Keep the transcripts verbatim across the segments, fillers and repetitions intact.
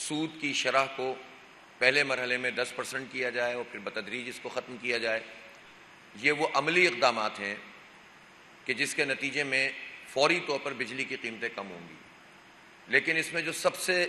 سود کی شرح کو پہلے مرحلے میں دس پرسنٹ کیا جائے اور پھر بتدریج اس کو ختم کیا جائے، یہ وہ عملی اقدامات ہیں کہ جس کے نتیجے میں فوری طور پر بجلی کی قیمتیں کم ہوں گی۔ لیکن اس میں جو سب سے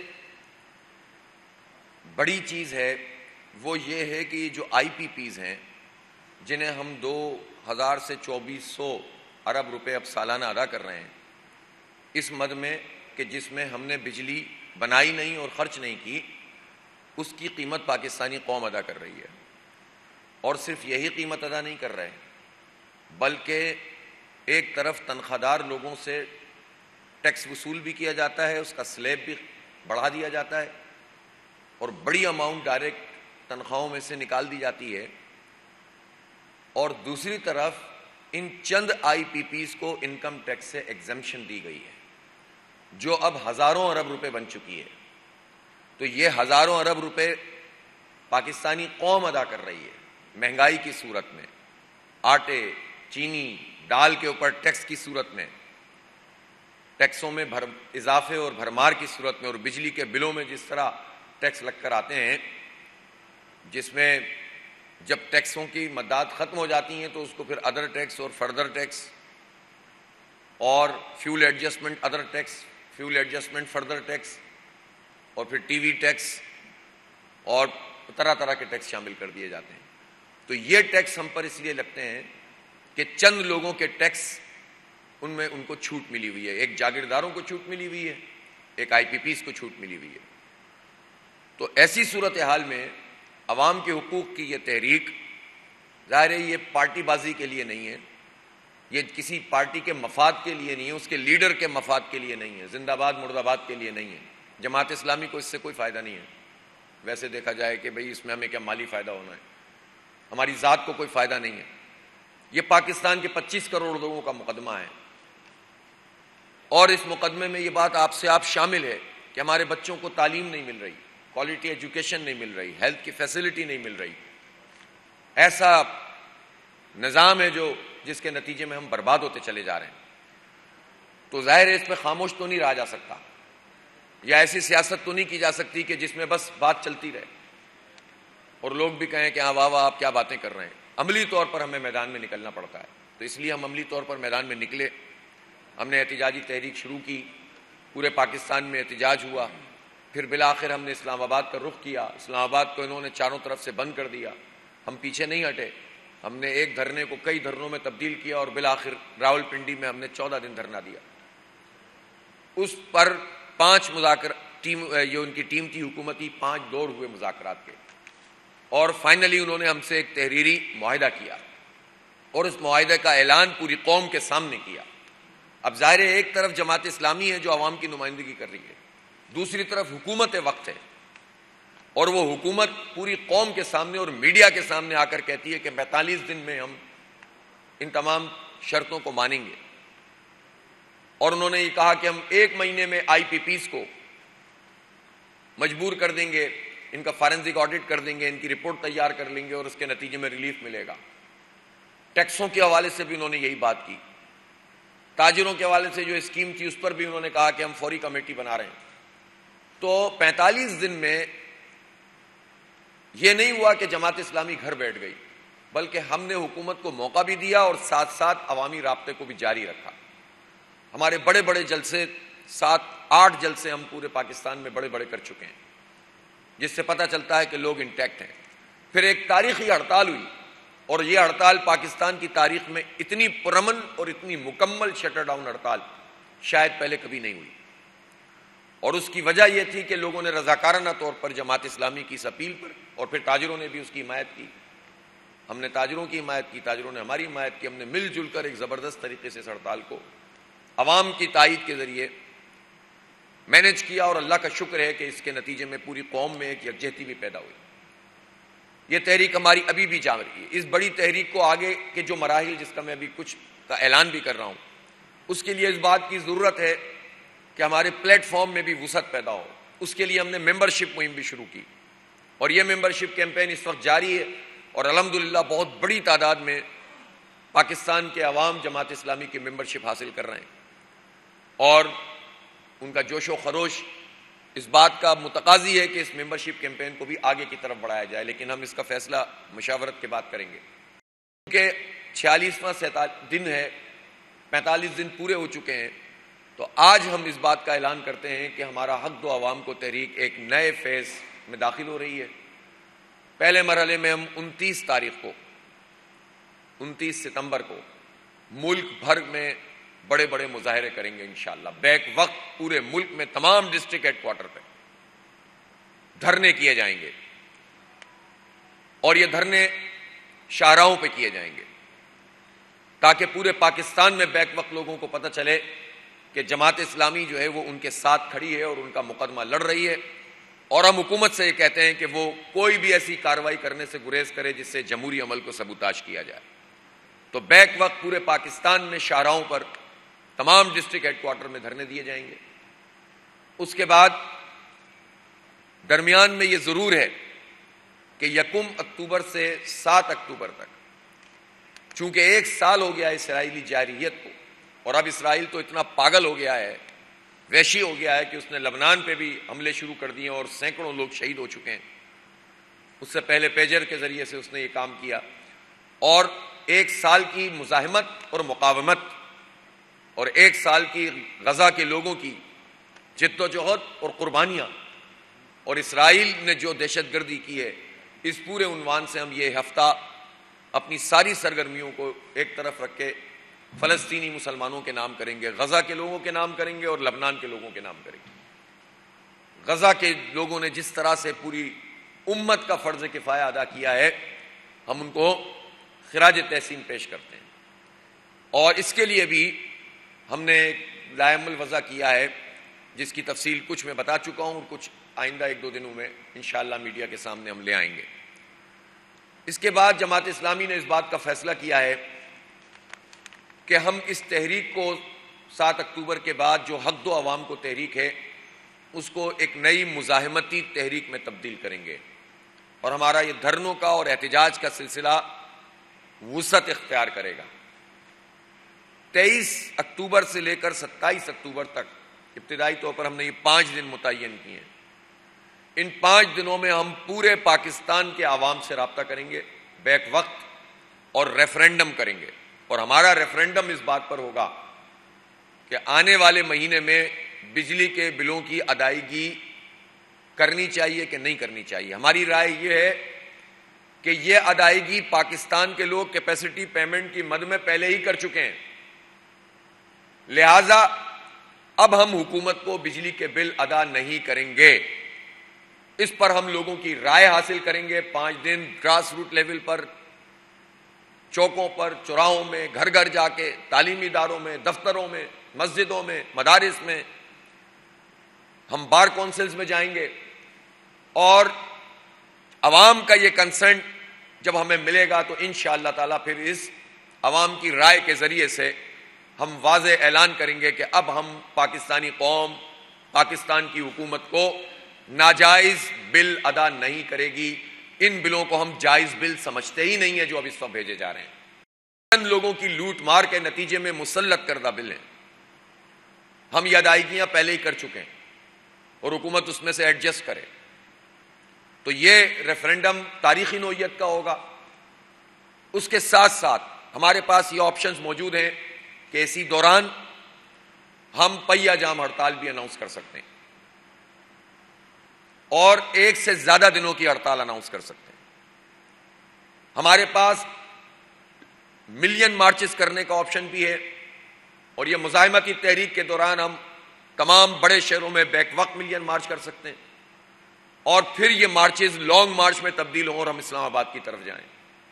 بڑی چیز ہے وہ یہ ہے کہ جو آئی پی پیز ہیں جنہیں ہم دو ہزار سے چوبیس سو ارب روپے اب سالانہ ادا کر رہے ہیں، اس مد میں کہ جس میں ہم نے بجلی بنائی نہیں اور خرچ نہیں کی، اس کی قیمت پاکستانی قوم ادا کر رہی ہے۔ اور صرف یہی قیمت ادا نہیں کر رہے بلکہ ایک طرف تنخواہ دار لوگوں سے ٹیکس وصول بھی کیا جاتا ہے، اس کا سلیب بھی بڑھا دیا جاتا ہے اور بڑی اماؤنٹ ڈائریکٹ تنخواہوں میں سے نکال دی جاتی ہے، اور دوسری طرف ان چند آئی پی پیز کو انکم ٹیکس سے ایگزمپشن دی گئی ہے جو اب ہزاروں ارب روپے بن چکی ہے۔ تو یہ ہزاروں ارب روپے پاکستانی قوم ادا کر رہی ہے مہنگائی کی صورت میں، آٹے، چینی، دال کے اوپر ٹیکس کی صورت میں، ٹیکسوں میں بھر اضافے اور بھرمار کی صورت میں، اور بجلی کے بلوں میں جس طرح ٹیکس لگ کر آتے ہیں، جس میں جب ٹیکسوں کی مدات ختم ہو جاتی ہیں تو اس کو پھر ادر ٹیکس اور فردر ٹیکس اور fuel adjustment other tax, fuel adjustment further tax, اور پھر ٹی وی ٹیکس اور طرح طرح کے ٹیکس شامل کر دیے جاتے ہیں۔ تو یہ ٹیکس ہم پر اس لیے لگتے ہیں کہ چند لوگوں کے ٹیکس ان میں ان کو چھوٹ ملی ہوئی ہے، ایک جاگیرداروں کو چھوٹ ملی ہوئی ہے، ایک آئی پی پیز کو چھوٹ ملی ہوئی ہے۔ تو ایسی صورتحال میں عوام کے حقوق کی یہ تحریک ظاہر ہے یہ پارٹی بازی کے لیے نہیں ہے، یہ کسی پارٹی کے مفاد کے لیے نہیں ہے، اس کے لیڈر کے مفاد کے لیے نہیں ہے، زندہ باد مرد آباد کے لیے نہیں ہے۔ جماعت اسلامی کو اس سے کوئی فائدہ نہیں ہے، ویسے دیکھا جائے کہ بھئی اس میں ہمیں کیا مالی فائدہ ہونا ہے، ہماری ذات کو کوئی فائدہ نہیں ہے۔ یہ پاکستان کے پچیس کروڑ لوگوں کا مقدمہ ہے، اور اس مقدمے میں یہ بات آپ سے آپ شامل ہے کہ ہمارے بچوں کو تعلیم نہیں مل رہی، کوالٹی ایجوکیشن نہیں مل رہی، ہیلتھ کی فیسلٹی نہیں مل رہی، ایسا نظام ہے جو جس کے نتیجے میں ہم برباد ہوتے چلے جا رہے ہیں۔ تو ظاہر ہے اس پہ خاموش تو نہیں رہا جا سکتا، یا ایسی سیاست تو نہیں کی جا سکتی کہ جس میں بس بات چلتی رہے اور لوگ بھی کہیں کہ ہاں واہ واہ آپ کیا باتیں کر رہے ہیں۔ عملی طور پر ہمیں میدان میں نکلنا پڑتا ہے، تو اس لیے ہم عملی طور پر میدان میں نکلے، ہم نے احتجاجی تحریک شروع کی، پورے پاکستان میں احتجاج ہوا، پھر بالآخر ہم نے اسلام آباد کا رخ کیا، اسلام آباد کو انہوں نے چاروں طرف سے بند کر دیا، ہم پیچھے نہیں ہٹے، ہم نے ایک دھرنے کو کئی دھرنوں میں تبدیل کیا اور بالآخر راول پنڈی میں ہم نے چودہ دن دھرنا دیا۔ اس پر پانچ مذاکر ٹیم یہ ان کی ٹیم تھی حکومتی، پانچ دور ہوئے مذاکرات کے، اور فائنلی انہوں نے ہم سے ایک تحریری معاہدہ کیا اور اس معاہدے کا اعلان پوری قوم کے سامنے کیا۔ اب ظاہر ہے ایک طرف جماعت اسلامی ہے جو عوام کی نمائندگی کر رہی ہے، دوسری طرف حکومت وقت ہے، اور وہ حکومت پوری قوم کے سامنے اور میڈیا کے سامنے آ کر کہتی ہے کہ پینتالیس دن میں ہم ان تمام شرطوں کو مانیں گے، اور انہوں نے یہ کہا کہ ہم ایک مہینے میں آئی پی پیز کو مجبور کر دیں گے، ان کا فارنزک آڈٹ کر دیں گے، ان کی رپورٹ تیار کر لیں گے اور اس کے نتیجے میں ریلیف ملے گا۔ ٹیکسوں کے حوالے سے بھی انہوں نے یہی بات کی، تاجروں کے حوالے سے جو اسکیم تھی اس پر بھی انہوں نے کہا کہ ہم فوری کمیٹی بنا رہے ہیں۔ تو پینتالیس دن میں یہ نہیں ہوا کہ جماعت اسلامی گھر بیٹھ گئی، بلکہ ہم نے حکومت کو موقع بھی دیا اور ساتھ ساتھ عوامی رابطے کو بھی جاری رکھا۔ ہمارے بڑے بڑے جلسے، سات آٹھ جلسے ہم پورے پاکستان میں بڑے بڑے کر چکے ہیں، جس سے پتہ چلتا ہے کہ لوگ انٹیکٹ ہیں۔ پھر ایک تاریخی ہڑتال ہوئی، اور یہ ہڑتال پاکستان کی تاریخ میں اتنی پرامن اور اتنی مکمل شٹر ڈاؤن ہڑتال شاید پہلے کبھی نہیں ہوئی، اور اس کی وجہ یہ تھی کہ لوگوں نے رضاکارانہ طور پر جماعت اسلامی کی اس اپیل پر، اور پھر تاجروں نے بھی اس کی حمایت کی، ہم نے تاجروں کی حمایت کی، تاجروں نے ہماری حمایت کی، ہم نے مل جل کر ایک زبردست طریقے سے اس ہڑتال کو عوام کی تائید کے ذریعے مینیج کیا، اور اللہ کا شکر ہے کہ اس کے نتیجے میں پوری قوم میں ایک یکجہتی بھی پیدا ہوئی۔ یہ تحریک ہماری ابھی بھی جاری ہے۔ اس بڑی تحریک کو آگے کے جو مراحل جس کا میں ابھی کچھ کا اعلان بھی کر رہا ہوں، اس کے لیے اس بات کی ضرورت ہے کہ ہمارے پلیٹ فارم میں بھی وسعت پیدا ہو۔ اس کے لیے ہم نے ممبرشپ مہم بھی شروع کی، اور یہ ممبرشپ کیمپین اس وقت جاری ہے، اور الحمدللہ بہت بڑی تعداد میں پاکستان کے عوام جماعت اسلامی کی ممبرشپ حاصل کر رہے ہیں، اور ان کا جوش و خروش اس بات کا متقاضی ہے کہ اس ممبرشپ کیمپین کو بھی آگے کی طرف بڑھایا جائے، لیکن ہم اس کا فیصلہ مشاورت کے بعد کریں گے. کیونکہ چھیالیسواں دن ہے، پینتالیس دن پورے ہو چکے ہیں، تو آج ہم اس بات کا اعلان کرتے ہیں کہ ہمارا حق دو عوام کو تحریک ایک نئے فیز میں داخل ہو رہی ہے. پہلے مرحلے میں ہم انتیس تاریخ کو انتیس ستمبر کو ملک بھر میں بڑے بڑے مظاہرے کریں گے انشاءاللہ. بیک وقت پورے ملک میں تمام ڈسٹرکٹ ہیڈ کوارٹر پہ دھرنے کیے جائیں گے، اور یہ دھرنے شاہراہوں پہ کیے جائیں گے تاکہ پورے پاکستان میں بیک وقت لوگوں کو پتہ چلے کہ جماعت اسلامی جو ہے وہ ان کے ساتھ کھڑی ہے اور ان کا مقدمہ لڑ رہی ہے. اور ہم حکومت سے یہ کہتے ہیں کہ وہ کوئی بھی ایسی کارروائی کرنے سے گریز کرے جس سے جمہوری عمل کو سبوتاژ کیا جائے. تو بیک وقت پورے پاکستان میں شاہراہوں پر تمام ڈسٹرکٹ ہیڈ کوارٹر میں دھرنے دیے جائیں گے. اس کے بعد درمیان میں یہ ضرور ہے کہ یکم اکتوبر سے سات اکتوبر تک، چونکہ ایک سال ہو گیا اسرائیلی جارحیت کو، اور اب اسرائیل تو اتنا پاگل ہو گیا ہے، وحشی ہو گیا ہے کہ اس نے لبنان پہ بھی حملے شروع کر دیے اور سینکڑوں لوگ شہید ہو چکے ہیں. اس سے پہلے پیجر کے ذریعے سے اس نے یہ کام کیا، اور ایک سال کی مزاحمت اور مقاومت اور ایک سال کی غزہ کے لوگوں کی جد و جہد اور قربانیاں اور اسرائیل نے جو دہشت گردی کی ہے، اس پورے عنوان سے ہم یہ ہفتہ اپنی ساری سرگرمیوں کو ایک طرف رکھ کے فلسطینی مسلمانوں کے نام کریں گے، غزہ کے لوگوں کے نام کریں گے اور لبنان کے لوگوں کے نام کریں گے. غزہ کے لوگوں نے جس طرح سے پوری امت کا فرض کفایہ ادا کیا ہے، ہم ان کو خراج تحسین پیش کرتے ہیں. اور اس کے لیے بھی ہم نے لائحہ الوضع کیا ہے، جس کی تفصیل کچھ میں بتا چکا ہوں اور کچھ آئندہ ایک دو دنوں میں انشاءاللہ میڈیا کے سامنے ہم لے آئیں گے. اس کے بعد جماعت اسلامی نے اس بات کا فیصلہ کیا ہے کہ ہم اس تحریک کو سات اکتوبر کے بعد جو حق دو عوام کو تحریک ہے، اس کو ایک نئی مزاحمتی تحریک میں تبدیل کریں گے، اور ہمارا یہ دھرنوں کا اور احتجاج کا سلسلہ وسعت اختیار کرے گا. تیئیس اکتوبر سے لے کر ستائیس اکتوبر تک ابتدائی طور پر ہم نے یہ پانچ دن متعین کیے ہیں. ان پانچ دنوں میں ہم پورے پاکستان کے عوام سے رابطہ کریں گے بیک وقت، اور ریفرینڈم کریں گے. اور ہمارا ریفرینڈم اس بات پر ہوگا کہ آنے والے مہینے میں بجلی کے بلوں کی ادائیگی کرنی چاہیے کہ نہیں کرنی چاہیے. ہماری رائے یہ ہے کہ یہ ادائیگی پاکستان کے لوگ کیپیسٹی پیمنٹ کی مد میں پہلے ہی کر چکے ہیں، لہذا اب ہم حکومت کو بجلی کے بل ادا نہیں کریں گے. اس پر ہم لوگوں کی رائے حاصل کریں گے. پانچ دن گراس روٹ لیول پر، چوکوں پر، چوراہوں میں، گھر گھر جا کے، تعلیمی اداروں میں، دفتروں میں، مسجدوں میں، مدارس میں، ہم بار کونسلز میں جائیں گے، اور عوام کا یہ کنسنٹ جب ہمیں ملے گا تو انشاءاللہ تعالیٰ پھر اس عوام کی رائے کے ذریعے سے ہم واضح اعلان کریں گے کہ اب ہم پاکستانی قوم، پاکستان کی حکومت کو ناجائز بل ادا نہیں کرے گی. ان بلوں کو ہم جائز بل سمجھتے ہی نہیں ہیں جو اب اس وقت بھیجے جا رہے ہیں. چند لوگوں کی لوٹ مار کے نتیجے میں مسلط کردہ بل ہیں. ہم یہ ادائیگیاں پہلے ہی کر چکے ہیں اور حکومت اس میں سے ایڈجسٹ کرے. تو یہ ریفرینڈم تاریخی نوعیت کا ہوگا. اس کے ساتھ ساتھ ہمارے پاس یہ آپشنز موجود ہیں کہ اسی دوران ہم پہیہ جام ہڑتال بھی اناؤنس کر سکتے ہیں اور ایک سے زیادہ دنوں کی ہڑتال اناؤنس کر سکتے ہیں. ہمارے پاس ملین مارچز کرنے کا آپشن بھی ہے، اور یہ مزاحمتی تحریک کے دوران ہم تمام بڑے شہروں میں بیک وقت ملین مارچ کر سکتے ہیں، اور پھر یہ مارچز لانگ مارچ میں تبدیل ہوں اور ہم اسلام آباد کی طرف جائیں.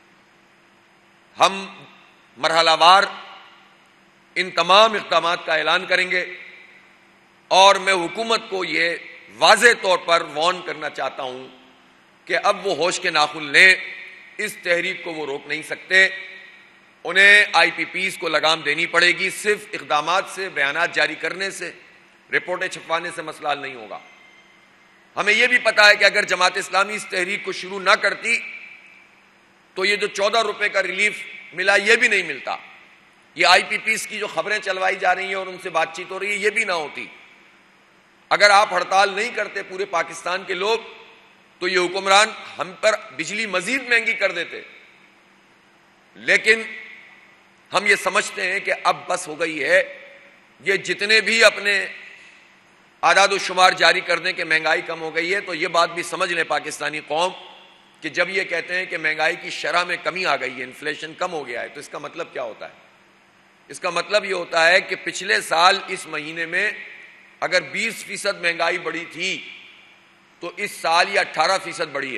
ہم مرحلہ وار ان تمام اقدامات کا اعلان کریں گے، اور میں حکومت کو یہ واضح طور پر وارن کرنا چاہتا ہوں کہ اب وہ ہوش کے ناخن لیں. اس تحریک کو وہ روک نہیں سکتے. انہیں آئی پی پیز کو لگام دینی پڑے گی. صرف اقدامات سے، بیانات جاری کرنے سے، رپورٹیں چھپوانے سے مسئلہ حل نہیں ہوگا. ہمیں یہ بھی پتا ہے کہ اگر جماعت اسلامی اس تحریک کو شروع نہ کرتی تو یہ جو چودہ روپے کا ریلیف ملا یہ بھی نہیں ملتا. یہ آئی پی پیز کی جو خبریں چلوائی جا رہی ہیں اور ان سے بات چیت ہو رہی ہے یہ بھی نہ ہوتی. اگر آپ ہڑتال نہیں کرتے پورے پاکستان کے لوگ تو یہ حکمران ہم پر بجلی مزید مہنگی کر دیتے، لیکن ہم یہ سمجھتے ہیں کہ اب بس ہو گئی ہے، یہ جتنے بھی اپنے اعداد و شمار جاری کر دیں کہ مہنگائی کم ہو گئی ہے، تو یہ بات بھی سمجھ لیں پاکستانی قوم کہ جب یہ کہتے ہیں کہ مہنگائی کی شرح میں کمی آ گئی ہے، انفلیشن کم ہو گیا ہے، تو اس کا مطلب کیا ہوتا ہے؟ اس کا مطلب یہ ہوتا ہے کہ پچھلے سال اس مہینے میں اگر بیس فیصد مہنگائی بڑھی تھی تو اس سال یہ اٹھارہ فیصد بڑھی ہے،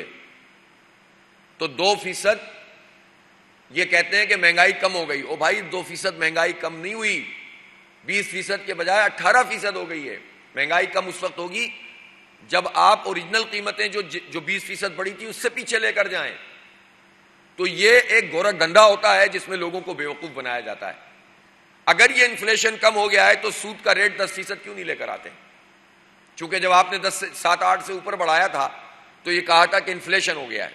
تو دو فیصد یہ کہتے ہیں کہ مہنگائی کم ہو گئی۔ او بھائی، دو فیصد مہنگائی کم نہیں ہوئی، بیس فیصد کے بجائے اٹھارہ فیصد ہو گئی ہے۔ مہنگائی کم اس وقت ہوگی جب آپ اوریجنل قیمتیں جو جو بیس فیصد بڑھی تھی اس سے پیچھے لے کر جائیں، تو یہ ایک گورا گندا ہوتا ہے جس میں لوگوں کو بیوقوف بنایا جاتا ہے۔ اگر یہ انفلیشن کم ہو گیا ہے تو سود کا ریٹ دس فیصد کیوں نہیں لے کر آتے؟ چونکہ جب آپ نے دس سے سات آٹھ سے اوپر بڑھایا تھا تو یہ کہا تھا کہ انفلیشن ہو گیا ہے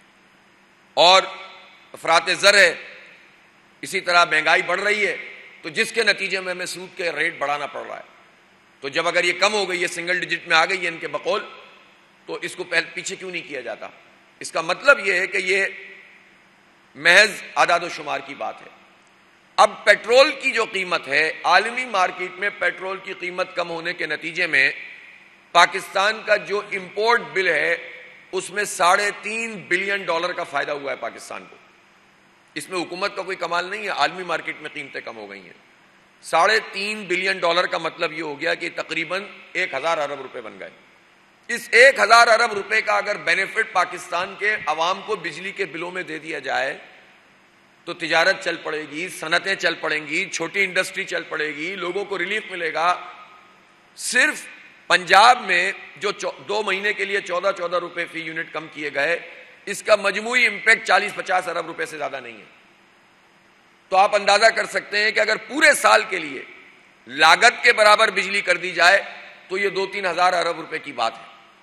اور افراط زر ہے، اسی طرح مہنگائی بڑھ رہی ہے، تو جس کے نتیجے میں ہمیں سود کے ریٹ بڑھانا پڑ رہا ہے۔ تو جب اگر یہ کم ہو گئی ہے، سنگل ڈیجٹ میں آ گئی ہے ان کے بقول، تو اس کو پہلے پیچھے کیوں نہیں کیا جاتا؟ اس کا مطلب یہ ہے کہ یہ محض اعداد و شمار کی بات ہے۔ اب پیٹرول کی جو قیمت ہے، عالمی مارکیٹ میں پیٹرول کی قیمت کم ہونے کے نتیجے میں پاکستان کا جو امپورٹ بل ہے اس میں ساڑھے تین بلین ڈالر کا فائدہ ہوا ہے پاکستان کو۔ اس میں حکومت کا کوئی کمال نہیں ہے، عالمی مارکیٹ میں قیمتیں کم ہو گئی ہیں۔ ساڑھے تین بلین ڈالر کا مطلب یہ ہو گیا کہ تقریباً ایک ہزار ارب روپے بن گئے۔ اس ایک ہزار ارب روپے کا اگر بینیفٹ پاکستان کے عوام کو بجلی کے بلوں میں دے دیا جائے تو تجارت چل پڑے گی، صنعتیں چل پڑیں گی، چھوٹی انڈسٹری چل پڑے گی، لوگوں کو ریلیف ملے گا۔ صرف پنجاب میں جو دو مہینے کے لیے چودہ چودہ روپے فی یونٹ کم کیے گئے، اس کا مجموعی امپیکٹ چالیس پچاس ارب روپے سے زیادہ نہیں ہے۔ تو آپ اندازہ کر سکتے ہیں کہ اگر پورے سال کے لیے لاگت کے برابر بجلی کر دی جائے تو یہ دو تین ہزار ارب روپے کی بات ہے،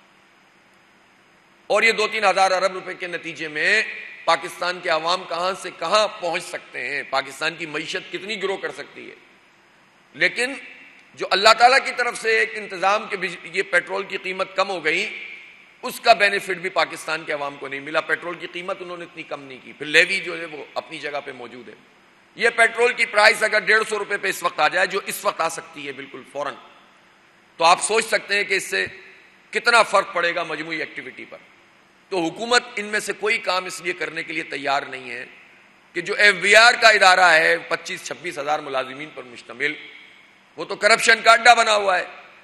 اور یہ دو تین ہزار ارب روپے کے نتیجے میں پاکستان کے عوام کہاں سے کہاں پہنچ سکتے ہیں، پاکستان کی معیشت کتنی گرو کر سکتی ہے۔ لیکن جو اللہ تعالیٰ کی طرف سے ایک انتظام کے یہ پیٹرول کی قیمت کم ہو گئی، اس کا بینیفٹ بھی پاکستان کے عوام کو نہیں ملا۔ پیٹرول کی قیمت انہوں نے اتنی کم نہیں کی، پھر لیوی جو ہے وہ اپنی جگہ پہ موجود ہے۔ یہ پیٹرول کی پرائس اگر ڈیڑھ سو روپے پہ اس وقت آ جائے، جو اس وقت آ سکتی ہے بالکل فوراً، تو آپ سوچ سکتے ہیں کہ اس سے کتنا فرق پڑے گا مجموعی ایکٹیویٹی پر۔ تو حکومت ان میں سے کوئی کام اس لیے کرنے کے لیے تیار نہیں ہے کہ جو ایف بی آر کا ادارہ ہے پچیس چھبیس ہزار ملازمین پر مشتمل، وہ تو کرپشن کا اڈا بنا ہوا ہے،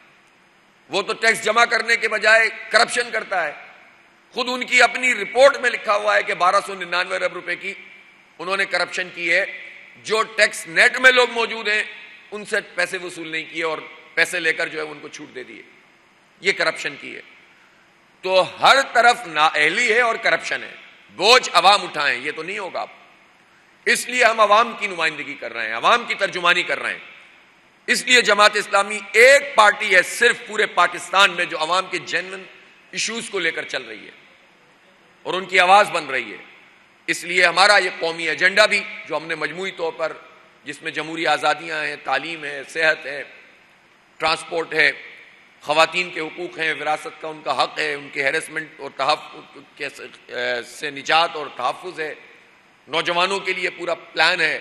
وہ تو ٹیکس جمع کرنے کے بجائے کرپشن کرتا ہے۔ خود ان کی اپنی رپورٹ میں لکھا ہوا ہے کہ بارہ سو ننانوے ارب روپے کی انہوں نے کرپشن کی ہے، جو ٹیکس نیٹ میں لوگ موجود ہیں ان سے پیسے وصول نہیں کیے اور پیسے لے کر جو ہے ان کو چھوٹ دے دیے، یہ کرپشن کی ہے۔ تو ہر طرف نااہلی ہے اور کرپشن ہے، بوجھ عوام اٹھائیں، یہ تو نہیں ہوگا۔ اس لیے ہم عوام کی نمائندگی کر رہے ہیں، عوام کی ترجمانی کر رہے ہیں۔ اس لیے جماعت اسلامی ایک پارٹی ہے صرف پورے پاکستان میں جو عوام کے جینوئن ایشوز کو لے کر چل رہی ہے اور ان کی آواز بن رہی ہے۔ اس لیے ہمارا یہ قومی ایجنڈا بھی جو ہم نے مجموعی طور پر، جس میں جمہوری آزادیاں ہیں، تعلیم ہے، صحت ہے، ٹرانسپورٹ ہے، خواتین کے حقوق ہیں، وراثت کا ان کا حق ہے، ان کے ہیرسمنٹ اور تحفظ سے نجات اور تحفظ ہے، نوجوانوں کے لیے پورا پلان ہے،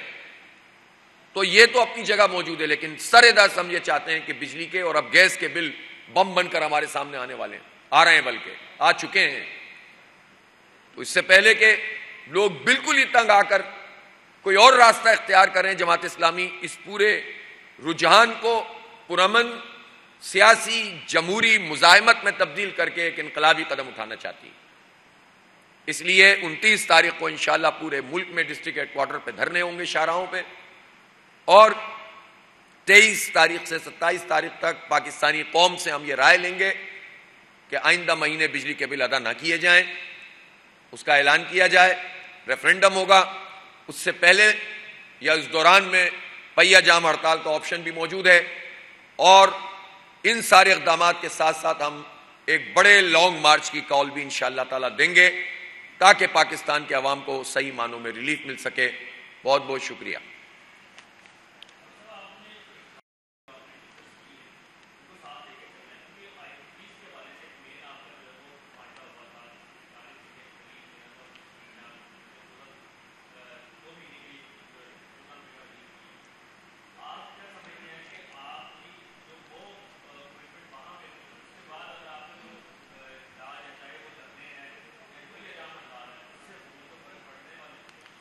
تو یہ تو اپنی جگہ موجود ہے۔ لیکن سر دست ہم یہ چاہتے ہیں کہ بجلی کے اور اب گیس کے بل بم بن کر ہمارے سامنے آنے والے ہیں، آ رہے ہیں، بلکہ آ چکے ہیں۔ تو اس سے پہلے کہ لوگ بالکل ہی تنگ آ کر کوئی اور راستہ اختیار کریں، جماعت اسلامی اس پورے رجحان کو پرامن سیاسی جمہوری مزاحمت میں تبدیل کر کے ایک انقلابی قدم اٹھانا چاہتی ہے۔ اس لیے انتیس تاریخ کو انشاءاللہ پورے ملک میں ڈسٹرکٹ ہیڈ کوارٹر پہ دھرنے ہوں گے، شاہراہوں پہ، اور تیئیس تاریخ سے ستائیس تاریخ تک پاکستانی قوم سے ہم یہ رائے لیں گے کہ آئندہ مہینے بجلی کے بل ادا نہ کیے جائیں، اس کا اعلان کیا جائے، ریفرینڈم ہوگا۔ اس سے پہلے یا اس دوران میں پہیہ جام ہڑتال کا آپشن بھی موجود ہے، اور ان سارے اقدامات کے ساتھ ساتھ ہم ایک بڑے لانگ مارچ کی کال بھی انشاءاللہ تعالیٰ دیں گے تاکہ پاکستان کے عوام کو صحیح معنوں میں ریلیف مل سکے۔ بہت بہت شکریہ۔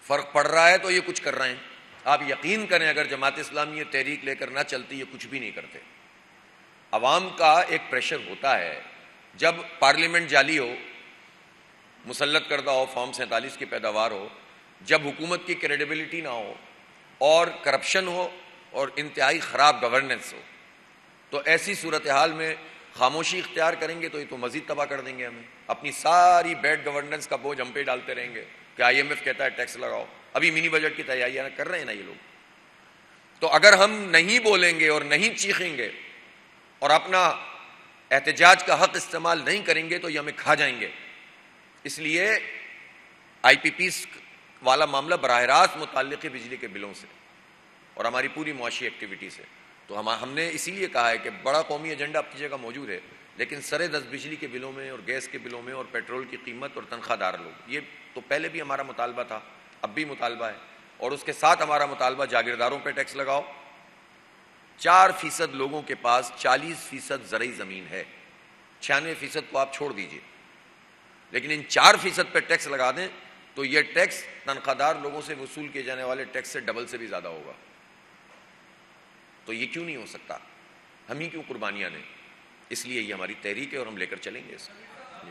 فرق پڑ رہا ہے تو یہ کچھ کر رہے ہیں. آپ یقین کریں اگر جماعت اسلامی یہ تحریک لے کر نہ چلتی یہ کچھ بھی نہیں کرتے. عوام کا ایک پریشر ہوتا ہے جب پارلیمنٹ جعلی ہو, مسلط کردہ ہو, فارم سینتالیس کی پیداوار ہو, جب حکومت کی کریڈیبلٹی نہ ہو اور کرپشن ہو اور انتہائی خراب گورننس ہو, تو ایسی صورتحال میں خاموشی اختیار کریں گے تو یہ تو مزید تباہ کر دیں گے ہمیں. اپنی ساری بیڈ گورننس کا بوجھ ہم پہ ڈالتے رہیں گے کہ آئی ایم ایف کہتا ہے ٹیکس لگاؤ. ابھی منی بجٹ کی تیاریاں کر رہے ہیں نا یہ لوگ. تو اگر ہم نہیں بولیں گے اور نہیں چیخیں گے اور اپنا احتجاج کا حق استعمال نہیں کریں گے تو یہ ہمیں کھا جائیں گے. اس لیے آئی پی پیز والا معاملہ براہ راست متعلق ہے بجلی کے بلوں سے اور ہماری پوری معاشی ایکٹیویٹی سے. تو ہم ہم نے اسی لیے کہا ہے کہ بڑا قومی ایجنڈا اپنی جگہ موجود ہے, لیکن سرے دست بجلی کے بلوں میں اور گیس کے بلوں میں اور پیٹرول کی قیمت اور تنخواہ دار لوگ, یہ تو پہلے بھی ہمارا مطالبہ تھا, اب بھی مطالبہ ہے. اور اس کے ساتھ ہمارا مطالبہ جاگیرداروں پہ ٹیکس لگاؤ. چار فیصد لوگوں کے پاس چالیس فیصد زرعی زمین ہے, چھیانوے فیصد کو آپ چھوڑ دیجئے, لیکن ان چار فیصد پہ ٹیکس لگا دیں تو یہ ٹیکس تنخواہ دار لوگوں سے وصول کیے جانے والے ٹیکس سے ڈبل سے بھی زیادہ ہوگا. تو یہ کیوں نہیں ہو سکتا؟ ہم ہی کیوں قربانیاں دیں؟ اس لیے یہ ہماری تحریک ہے اور ہم لے کر چلیں گے اس کو.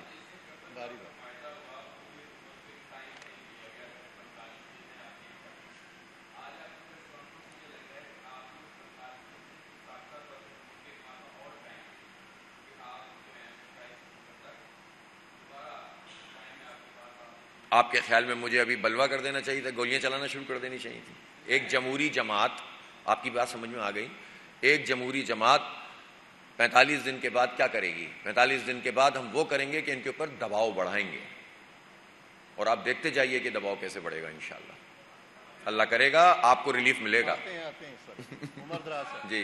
آپ کے خیال میں مجھے ابھی بلوا کر دینا چاہیے تھا, گولیاں چلانا شروع کر دینی چاہیے تھی؟ ایک جمہوری جماعت, آپ کی بات سمجھ میں آ گئی, ایک جمہوری جماعت پینتالیس دن کے بعد کیا کرے گی؟ پینتالیس دن کے بعد ہم وہ کریں گے کہ ان کے اوپر دباؤ بڑھائیں گے, اور آپ دیکھتے جائیے کہ دباؤ کیسے بڑھے گا. انشاءاللہ اللہ کرے گا آپ کو ریلیف ملے گا. جی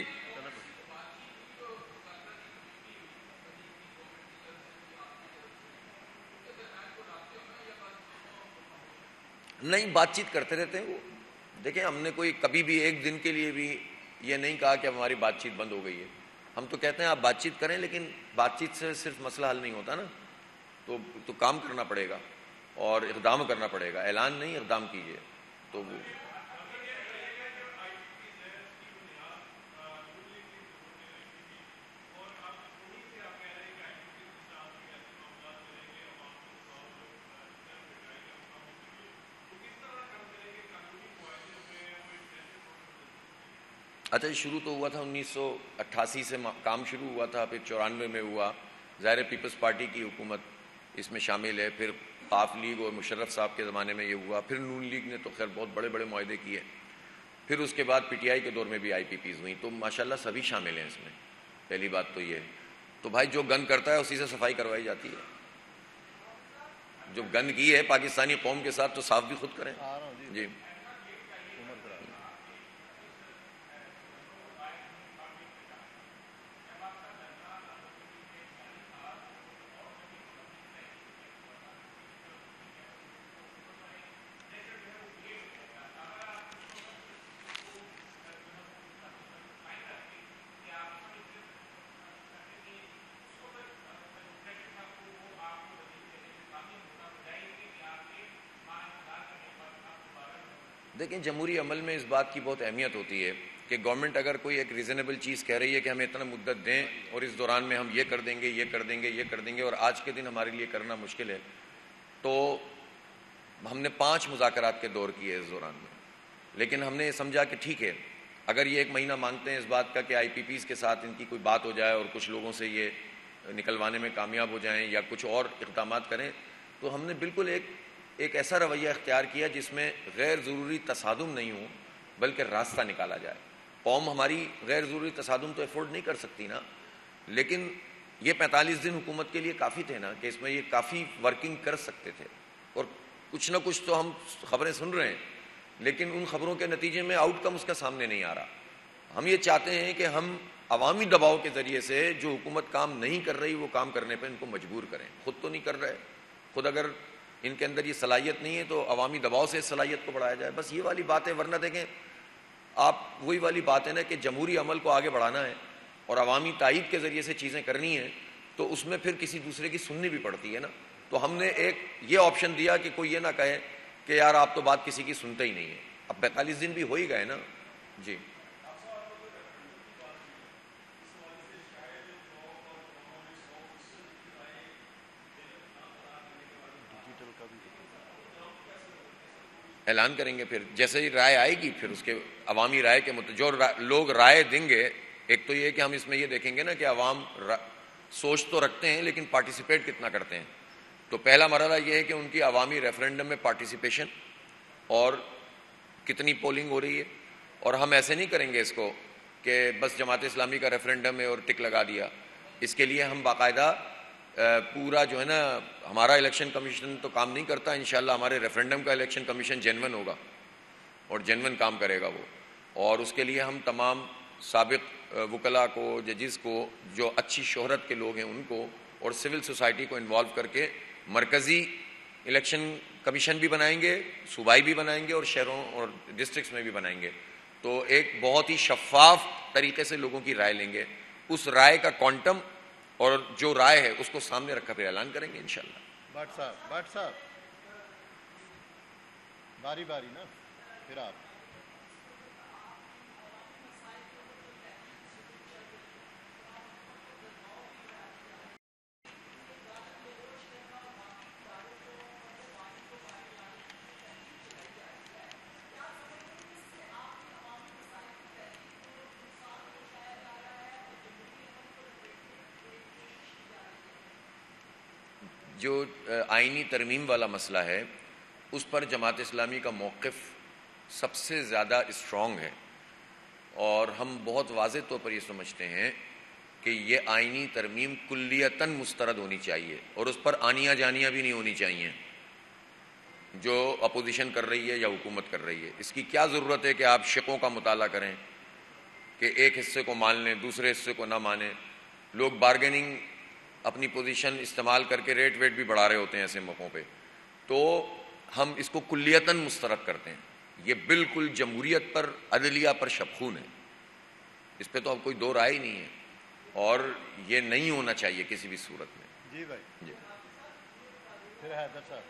نہیں, بات چیت کرتے رہتے ہیں وہ. دیکھیں ہم نے کوئی کبھی بھی ایک دن کے لیے بھی یہ نہیں کہا کہ ہماری بات چیت بند ہو گئی ہے. ہم تو کہتے ہیں آپ بات چیت کریں, لیکن بات چیت سے صرف مسئلہ حل نہیں ہوتا نا, تو تو کام کرنا پڑے گا اور اقدام کرنا پڑے گا. اعلان نہیں, اقدام کیجیے. تو وہ اچھا شروع تو ہوا تھا انیس سو اٹھاسی سے کام شروع ہوا تھا, پھر چورانوے میں ہوا. ظاہر پیپلز پارٹی کی حکومت اس میں شامل ہے, پھر قاف لیگ اور مشرف صاحب کے زمانے میں یہ ہوا, پھر نون لیگ نے تو خیر بہت بڑے بڑے معاہدے کیے, پھر اس کے بعد پی ٹی آئی کے دور میں بھی آئی پی پیز ہوئیں. تو ماشاءاللہ سبھی شامل ہیں اس میں. پہلی بات تو یہ ہے. تو بھائی جو گند کرتا ہے اسی سے صفائی کروائی جاتی ہے. جو گند کی ہے پاکستانی قوم کے ساتھ تو صاف بھی خود کریں. جی دیکھیں جمہوری عمل میں اس بات کی بہت اہمیت ہوتی ہے کہ گورنمنٹ اگر کوئی ایک ریزنیبل چیز کہہ رہی ہے کہ ہمیں اتنا مدت دیں اور اس دوران میں ہم یہ کر دیں گے یہ کر دیں گے یہ کر دیں گے اور آج کے دن ہمارے لیے کرنا مشکل ہے, تو ہم نے پانچ مذاکرات کے دور کیے اس دوران میں. لیکن ہم نے سمجھا کہ ٹھیک ہے اگر یہ ایک مہینہ مانگتے ہیں اس بات کا کہ آئی پی پیز کے ساتھ ان کی کوئی بات ہو جائے اور کچھ لوگوں سے یہ نکلوانے میں کامیاب ہو جائیں یا کچھ اور اقدامات کریں, تو ہم نے بالکل ایک ایک ایسا رویہ اختیار کیا جس میں غیر ضروری تصادم نہیں ہو بلکہ راستہ نکالا جائے. قوم ہماری غیر ضروری تصادم تو افورڈ نہیں کر سکتی نا, لیکن یہ پینتالیس دن حکومت کے لیے کافی تھے نا کہ اس میں یہ کافی ورکنگ کر سکتے تھے. اور کچھ نہ کچھ تو ہم خبریں سن رہے ہیں لیکن ان خبروں کے نتیجے میں آؤٹ کم اس کا سامنے نہیں آ رہا. ہم یہ چاہتے ہیں کہ ہم عوامی دباؤ کے ذریعے سے جو حکومت کام نہیں کر رہی وہ کام کرنے پہ ان کو مجبور کریں. خود تو نہیں کر رہے, خود اگر ان کے اندر یہ صلاحیت نہیں ہے تو عوامی دباؤ سے اس صلاحیت کو بڑھایا جائے. بس یہ والی بات ہے. ورنہ دیکھیں آپ وہی والی بات ہے نا کہ جمہوری عمل کو آگے بڑھانا ہے اور عوامی تائید کے ذریعے سے چیزیں کرنی ہیں تو اس میں پھر کسی دوسرے کی سننی بھی پڑتی ہے نا. تو ہم نے ایک یہ آپشن دیا کہ کوئی یہ نہ کہے کہ یار آپ تو بات کسی کی سنتے ہی نہیں ہیں. اب پینتالیس دن بھی ہو ہی گئے نا. جی اعلان کریں گے پھر جیسے ہی رائے آئے گی پھر اس کے عوامی رائے کے مطابق جو لوگ رائے دیں گے. ایک تو یہ کہ ہم اس میں یہ دیکھیں گے نا کہ عوام سوچ تو رکھتے ہیں لیکن پارٹیسپیٹ کتنا کرتے ہیں. تو پہلا مرحلہ یہ ہے کہ ان کی عوامی ریفرینڈم میں پارٹیسپیشن اور کتنی پولنگ ہو رہی ہے. اور ہم ایسے نہیں کریں گے اس کو کہ بس جماعت اسلامی کا ریفرینڈم ہے اور ٹک لگا دیا. اس کے لیے ہم باقاعدہ پورا جو ہے نا ہمارا الیکشن کمیشن تو کام نہیں کرتا. انشاءاللہ ہمارے ریفرینڈم کا الیکشن کمیشن جینون ہوگا اور جینون کام کرے گا وہ. اور اس کے لیے ہم تمام سابق وکلاء کو, ججز کو, جو اچھی شہرت کے لوگ ہیں ان کو, اور سول سوسائٹی کو انوالو کر کے مرکزی الیکشن کمیشن بھی بنائیں گے, صوبائی بھی بنائیں گے اور شہروں اور ڈسٹرکٹس میں بھی بنائیں گے. تو ایک بہت ہی شفاف طریقے سے لوگوں کی رائے لیں گے. اس رائے کا کوانٹم اور جو رائے ہے اس کو سامنے رکھا پھر اعلان کریں گے انشاءاللہ. بٹ صاحب بٹ صاحب باری باری نا پھر آپ. جو آئینی ترمیم والا مسئلہ ہے اس پر جماعت اسلامی کا موقف سب سے زیادہ اسٹرانگ ہے اور ہم بہت واضح طور پر یہ سمجھتے ہیں کہ یہ آئینی ترمیم کلیتاً مسترد ہونی چاہیے اور اس پر آنیاں جانیاں بھی نہیں ہونی چاہیے جو اپوزیشن کر رہی ہے یا حکومت کر رہی ہے. اس کی کیا ضرورت ہے کہ آپ شقوں کا مطالعہ کریں کہ ایک حصے کو مان لیں دوسرے حصے کو نہ مانیں. لوگ بارگیننگ اپنی پوزیشن استعمال کر کے ریٹ ویٹ بھی بڑھا رہے ہوتے ہیں ایسے موقعوں پہ. تو ہم اس کو کلیتاً مسترد کرتے ہیں. یہ بالکل جمہوریت پر, عدلیہ پر شبخون ہے. اس پہ تو اب کوئی دو رائے ہی نہیں ہے اور یہ نہیں ہونا چاہیے کسی بھی صورت میں. جی بھائی جی پھر حیدر صاحب.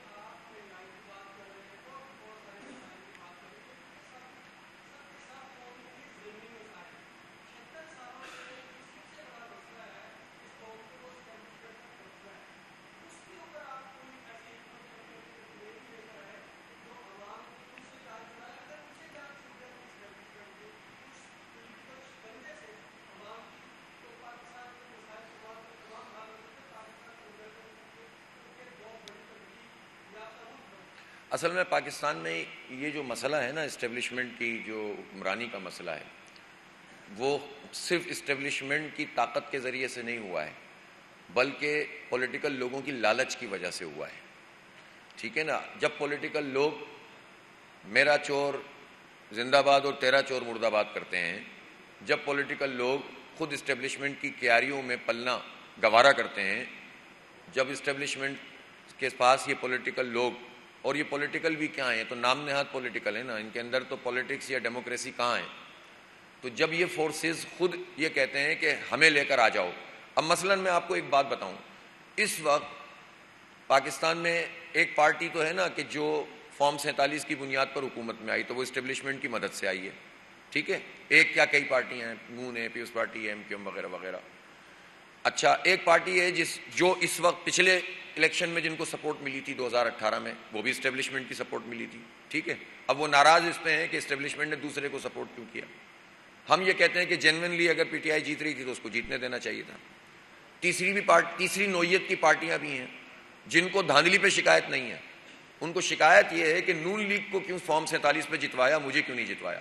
اصل میں پاکستان میں یہ جو مسئلہ ہے نا اسٹیبلشمنٹ کی, جو حکمرانی کا مسئلہ ہے, وہ صرف اسٹیبلشمنٹ کی طاقت کے ذریعے سے نہیں ہوا ہے بلکہ پولیٹیکل لوگوں کی لالچ کی وجہ سے ہوا ہے. ٹھیک ہے نا. جب پولیٹیکل لوگ میرا چور زندہ باد اور تیرا چور مرد آباد کرتے ہیں, جب پولیٹیکل لوگ خود اسٹیبلشمنٹ کی کیاریوں میں پلنا گوارا کرتے ہیں, جب اسٹیبلشمنٹ کے پاس یہ پولیٹیکل لوگ, اور یہ پولیٹیکل بھی کیا ہیں, تو نام نہاد پولیٹیکل ہے نا, ان کے اندر تو پولیٹکس یا ڈیموکریسی کہاں ہے. تو جب یہ فورسز خود یہ کہتے ہیں کہ ہمیں لے کر آ جاؤ. اب مثلاً میں آپ کو ایک بات بتاؤں, اس وقت پاکستان میں ایک پارٹی تو ہے نا کہ جو فارم سینتالیس کی بنیاد پر حکومت میں آئی, تو وہ اسٹیبلشمنٹ کی مدد سے آئی ہے. ٹھیک ہے. ایک کیا کئی پارٹیاں ہیں, نون ہے, پیپلز پارٹی ہے, ایم کیو ایم وغیرہ وغیرہ. اچھا, ایک پارٹی ہے جس جو اس وقت پچھلے الیکشن میں جن کو سپورٹ ملی تھی دو ہزار اٹھارہ میں, وہ بھی اسٹیبلشمنٹ کی سپورٹ ملی تھی. ٹھیک ہے. اب وہ ناراض اس پہ ہیں کہ اسٹیبلشمنٹ نے دوسرے کو سپورٹ کیوں کیا. ہم یہ کہتے ہیں کہ جینوئنلی اگر پی ٹی آئی جیت رہی تھی تو اس کو جیتنے دینا چاہیے تھا. تیسری بھی پارٹ تیسری نوعیت کی پارٹیاں بھی ہیں جن کو دھاندلی پہ شکایت نہیں ہے. ان کو شکایت یہ ہے کہ نون لیگ کو کیوں فارم سینتالیس پہ جتوایا, مجھے کیوں نہیں جتوایا,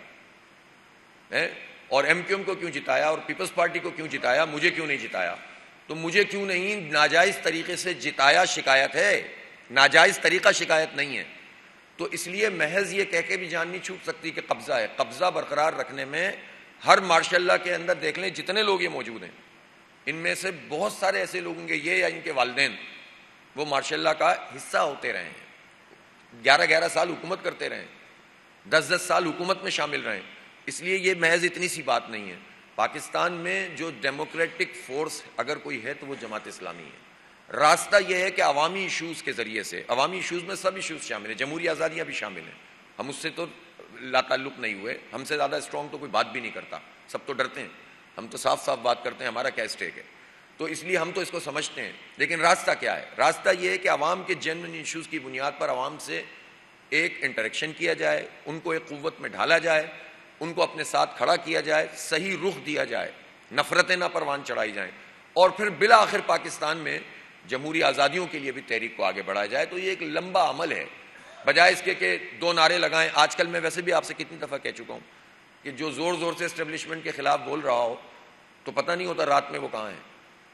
اور ایم کیو ایم کو کیوں جتایا, اور پیپلز پارٹی کو کیوں جتایا, مجھے کیوں نہیں جتایا. تو مجھے کیوں نہیں ناجائز طریقے سے جتایا شکایت ہے, ناجائز طریقہ شکایت نہیں ہے. تو اس لیے محض یہ کہہ کے بھی جان نہیں چھوٹ سکتی کہ قبضہ ہے. قبضہ برقرار رکھنے میں ہر مارشاء اللہ کے اندر دیکھ لیں جتنے لوگ یہ موجود ہیں, ان میں سے بہت سارے ایسے لوگ ہوں گے, یہ یا ان کے والدین, وہ مارشاء اللہ کا حصہ ہوتے رہے ہیں, گیارہ گیارہ سال حکومت کرتے رہے ہیں, دس دس سال حکومت میں شامل رہے ہیں. اس لیے یہ محض اتنی سی بات نہیں ہے. پاکستان میں جو ڈیموکریٹک فورس اگر کوئی ہے تو وہ جماعت اسلامی ہے. راستہ یہ ہے کہ عوامی ایشوز کے ذریعے سے، عوامی ایشوز میں سب ایشوز شامل ہیں، جمہوری آزادیاں بھی شامل ہیں، ہم اس سے تو لا تعلق نہیں ہوئے، ہم سے زیادہ اسٹرانگ تو کوئی بات بھی نہیں کرتا، سب تو ڈرتے ہیں، ہم تو صاف صاف بات کرتے ہیں ہمارا کیا اسٹیک ہے، تو اس لیے ہم تو اس کو سمجھتے ہیں۔ لیکن راستہ کیا ہے؟ راستہ یہ ہے کہ عوام کے جنرل ایشوز کی بنیاد پر عوام سے ایک انٹریکشن کیا جائے، ان کو ایک قوت میں ڈھالا جائے، ان کو اپنے ساتھ کھڑا کیا جائے، صحیح رخ دیا جائے، نفرتیں نہ پروان چڑھائی جائیں، اور پھر بالآخر پاکستان میں جمہوری آزادیوں کے لیے بھی تحریک کو آگے بڑھایا جائے۔ تو یہ ایک لمبا عمل ہے، بجائے اس کے کہ دو نعرے لگائیں۔ آج کل میں ویسے بھی آپ سے کتنی دفعہ کہہ چکا ہوں کہ جو زور زور سے اسٹیبلشمنٹ کے خلاف بول رہا ہو تو پتہ نہیں ہوتا رات میں وہ کہاں ہے،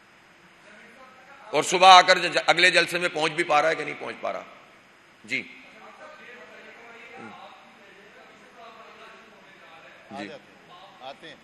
اور صبح آ کر اگلے جلسے میں پہنچ بھی پا رہا ہے کہ نہیں پہنچ پا رہا۔ جی جی آتے ہیں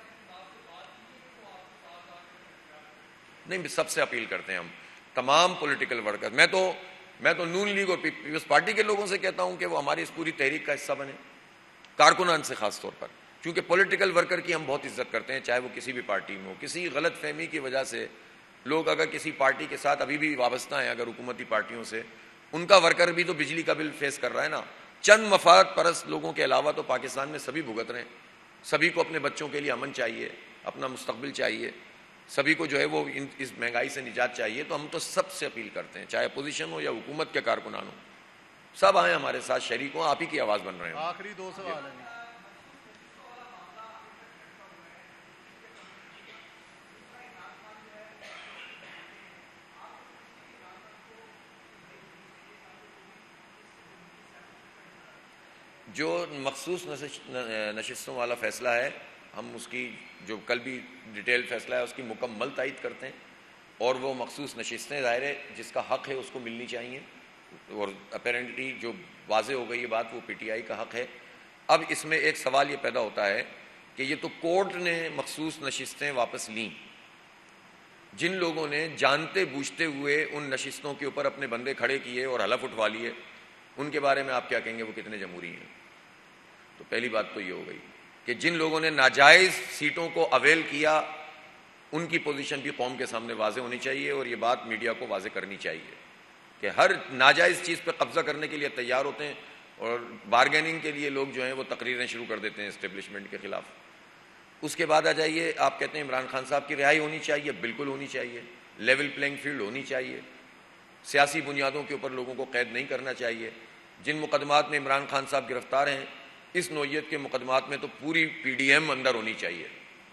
نہیں، سب سے اپیل کرتے ہیں ہم تمام پولیٹیکل ورکر، میں تو میں تو نون لیگ اور پیپلز پارٹی کے لوگوں سے کہتا ہوں کہ وہ ہماری اس پوری تحریک کا حصہ بنے، کارکنان سے خاص طور پر، کیونکہ پولیٹیکل ورکر کی ہم بہت عزت کرتے ہیں، چاہے وہ کسی بھی پارٹی میں ہو۔ کسی غلط فہمی کی وجہ سے لوگ اگر کسی پارٹی کے ساتھ ابھی بھی وابستہ ہیں، اگر حکومتی پارٹیوں سے، ان کا ورکر بھی تو بجلی کا بل فیس کر رہا ہے نا۔ چند مفاد پرست لوگوں کے علاوہ تو پاکستان میں سبھی بھگت رہے ہیں، سبھی کو اپنے بچوں کے لیے امن چاہیے، اپنا مستقبل چاہیے، سبھی کو جو ہے وہ اس مہنگائی سے نجات چاہیے۔ تو ہم تو سب سے اپیل کرتے ہیں، چاہے اپوزیشن ہو یا حکومت کے کارکنان ہوں، سب آئیں ہمارے ساتھ شریک ہوں، آپ ہی کی آواز بن رہے ہیں۔ آخری دو سوال ہیں۔ جو مخصوص نشستوں والا فیصلہ ہے، ہم اس کی جو کل بھی ڈیٹیل فیصلہ ہے اس کی مکمل تائید کرتے ہیں، اور وہ مخصوص نشستیں ظاہر ہے جس کا حق ہے اس کو ملنی چاہیے، اور اپیرنٹلی جو واضح ہو گئی یہ بات وہ پی ٹی آئی کا حق ہے۔ اب اس میں ایک سوال یہ پیدا ہوتا ہے کہ یہ تو کورٹ نے مخصوص نشستیں واپس لیں، جن لوگوں نے جانتے بوجھتے ہوئے ان نشستوں کے اوپر اپنے بندے کھڑے کیے اور حلف اٹھوا لیے، ان کے بارے میں آپ کیا کہیں گے، وہ کتنے جمہوری ہیں؟ تو پہلی بات تو یہ ہو گئی کہ جن لوگوں نے ناجائز سیٹوں کو اویل کیا ان کی پوزیشن بھی قوم کے سامنے واضح ہونی چاہیے، اور یہ بات میڈیا کو واضح کرنی چاہیے کہ ہر ناجائز چیز پہ قبضہ کرنے کے لیے تیار ہوتے ہیں، اور بارگیننگ کے لیے لوگ جو ہیں وہ تقریریں شروع کر دیتے ہیں اسٹیبلشمنٹ کے خلاف۔ اس کے بعد آ جائیے، آپ کہتے ہیں عمران خان صاحب کی رہائی ہونی چاہیے، بالکل ہونی چاہیے، لیول پلینگ فیلڈ ہونی چاہیے، سیاسی بنیادوں کے اوپر لوگوں کو قید نہیں کرنا چاہیے۔ جن مقدمات میں عمران خان صاحب گرفتار ہیں، اس نوعیت کے مقدمات میں تو پوری پی ڈی ایم اندر ہونی چاہیے۔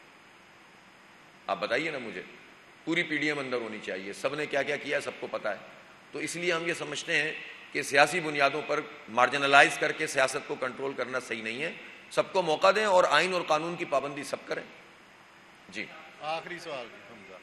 آپ بتائیے نا مجھے، پوری پی ڈی ایم اندر ہونی چاہیے، سب نے کیا کیا کیا سب کو پتہ ہے۔ تو اس لیے ہم یہ سمجھتے ہیں کہ سیاسی بنیادوں پر مارجنلائز کر کے سیاست کو کنٹرول کرنا صحیح نہیں ہے، سب کو موقع دیں اور آئین اور قانون کی پابندی سب کریں۔ جی آخری سوال حمزہ۔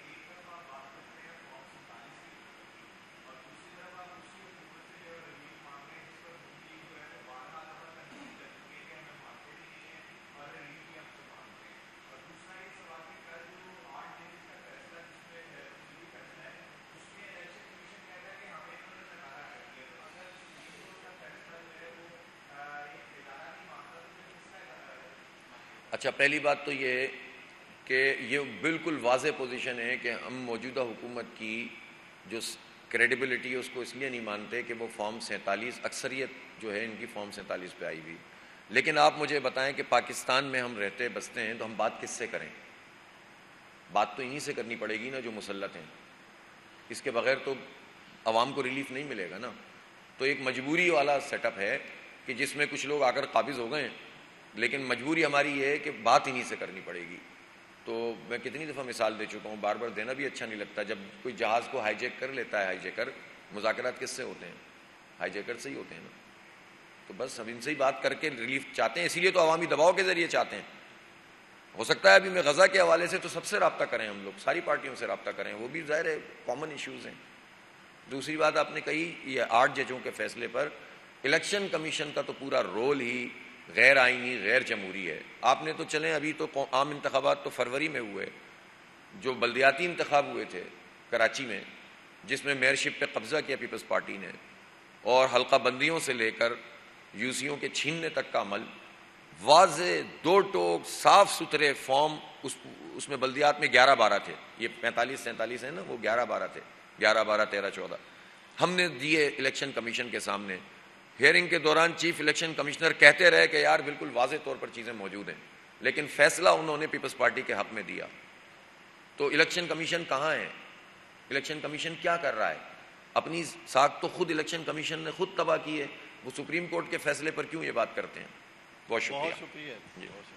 اچھا، پہلی بات تو یہ کہ یہ بالکل واضح پوزیشن ہے کہ ہم موجودہ حکومت کی جو کریڈیبلٹی ہے اس کو اس لیے نہیں مانتے کہ وہ فارم سینتالیس اکثریت جو ہے ان کی فارم سینتالیس پہ آئی ہوئی۔ لیکن آپ مجھے بتائیں کہ پاکستان میں ہم رہتے بستے ہیں تو ہم بات کس سے کریں؟ بات تو انہی سے کرنی پڑے گی نا جو مسلط ہیں، اس کے بغیر تو عوام کو ریلیف نہیں ملے گا نا۔ تو ایک مجبوری والا سیٹ اپ ہے کہ جس میں کچھ لوگ آ کر قابض ہو گئے ہیں، لیکن مجبوری ہماری یہ ہے کہ بات انہی سے کرنی پڑے گی۔ تو میں کتنی دفعہ مثال دے چکا ہوں، بار بار دینا بھی اچھا نہیں لگتا۔ جب کوئی جہاز کو ہائی جیک کر لیتا ہے ہائی جیکر، مذاکرات کس سے ہوتے ہیں؟ ہائی جیکر سے ہی ہوتے ہیں نا۔ تو بس ہم ان سے ہی بات کر کے ریلیف چاہتے ہیں، اسی لیے تو عوامی دباؤ کے ذریعے چاہتے ہیں۔ ہو سکتا ہے ابھی میں غزہ کے حوالے سے تو سب سے رابطہ کریں، ہم لوگ ساری پارٹیوں سے رابطہ کریں، وہ بھی ظاہر ہے کامن ایشوز ہیں۔ دوسری بات آپ نے کہی یہ آٹھ ججوں کے فیصلے پر، الیکشن کمیشن کا تو پورا رول ہی غیر آئینی غیر جمہوری ہے۔ آپ نے تو چلیں ابھی تو عام انتخابات تو فروری میں ہوئے، جو بلدیاتی انتخاب ہوئے تھے کراچی میں، جس میں میئرشپ پہ قبضہ کیا پیپلز پارٹی نے، اور حلقہ بندیوں سے لے کر یوسیوں کے چھیننے تک کا عمل، واضح دو ٹوک صاف ستھرے فارم، اس اس میں بلدیات میں گیارہ بارہ تھے، یہ پینتالیس سینتالیس ہے نا، وہ گیارہ بارہ تھے، گیارہ بارہ تیرہ چودہ ہم نے دیے الیکشن کمیشن کے سامنے. ہیئرنگ کے دوران چیف الیکشن کمشنر کہتے رہے کہ یار بالکل واضح طور پر چیزیں موجود ہیں, لیکن فیصلہ انہوں نے پیپلز پارٹی کے حق میں دیا. تو الیکشن کمیشن کہاں ہے؟ الیکشن کمیشن کیا کر رہا ہے؟ اپنی ساکھ تو خود الیکشن کمیشن نے خود تباہ کی ہے. وہ سپریم کورٹ کے فیصلے پر کیوں یہ بات کرتے ہیں؟ بہت شکریہ. بہت شکریہ. جی.